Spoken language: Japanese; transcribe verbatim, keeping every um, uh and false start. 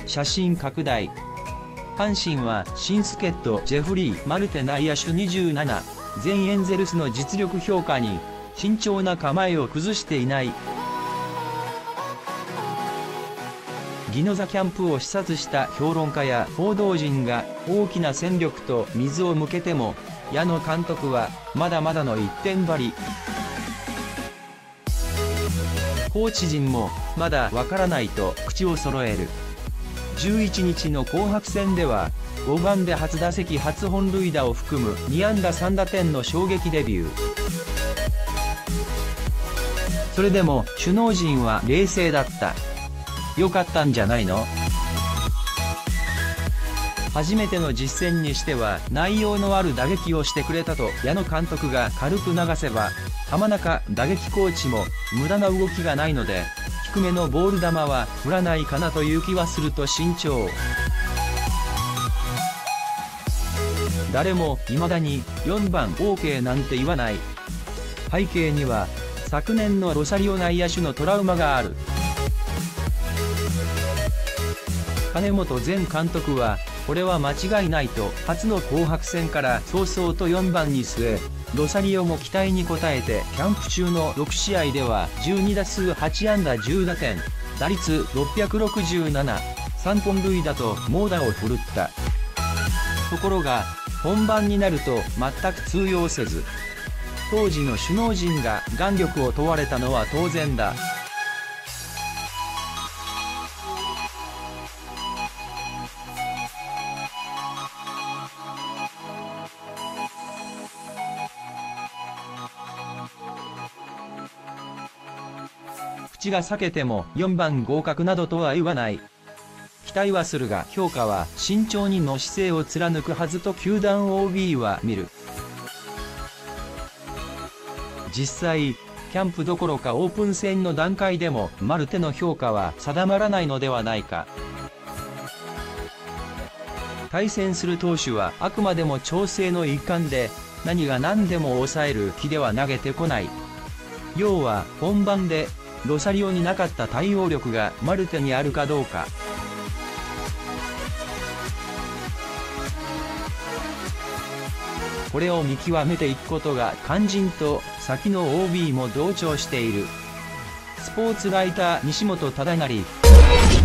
写真拡大。阪神は新助っ人ジェフリー・マルテ内野手にじゅうなな、全エンゼルスの実力評価に慎重な構えを崩していない。宜野座キャンプを視察した評論家や報道陣が大きな戦力と水を向けても、矢野監督はまだまだの一点張り。コーチ陣もまだわからないと口を揃える。じゅういちにちの紅白戦ではごばんで初打席初本塁打を含むにあんださんだてんの衝撃デビュー。それでも首脳陣は冷静だった。良かったんじゃないの？初めての実戦にしては内容のある打撃をしてくれたと矢野監督が軽く流せば、浜中打撃コーチも無駄な動きがないので低めのボール球は振らないかなという気はすると慎重。誰も未だによんばん オーケー なんて言わない。背景には昨年のロサリオ内野手のトラウマがある。金本前監督はこれは間違いないと初の紅白戦から早々とよんばんに据え、ロサリオも期待に応えてキャンプ中のろくしあいではじゅうにだすうはちあんだじゅうだてん、打率ろっぴゃくろくじゅうなな、さんぽん塁打と猛打を振るった。ところが本番になると全く通用せず、当時の首脳陣が眼力を問われたのは当然だ。口が裂けてもよんばん合格などとは言わない。期待はするが評価は慎重にの姿勢を貫くはずと球団 オービー は見る。実際キャンプどころかオープン戦の段階でもマルテの評価は定まらないのではないか。対戦する投手はあくまでも調整の一環で、何が何でも抑える気では投げてこない。要は本番でロサリオになかった対応力がマルテにあるかどうか。これを見極めていくことが肝心と先の オービー も同調している。スポーツライター西本忠成。